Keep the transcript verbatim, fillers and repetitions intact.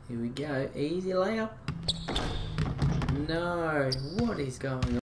Here we go. Easy layup. No. What is going on?